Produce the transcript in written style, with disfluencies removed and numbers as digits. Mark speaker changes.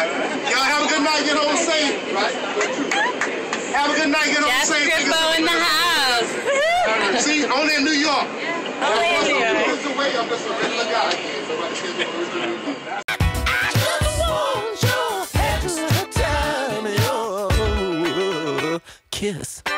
Speaker 1: right. Y'all have a good night. Get home safe. Right. Have a good night. Get home safe.
Speaker 2: Grippo in the house.
Speaker 1: See, only in New York.
Speaker 2: Only in New York.
Speaker 1: I'm just a regular guy.
Speaker 3: Kiss.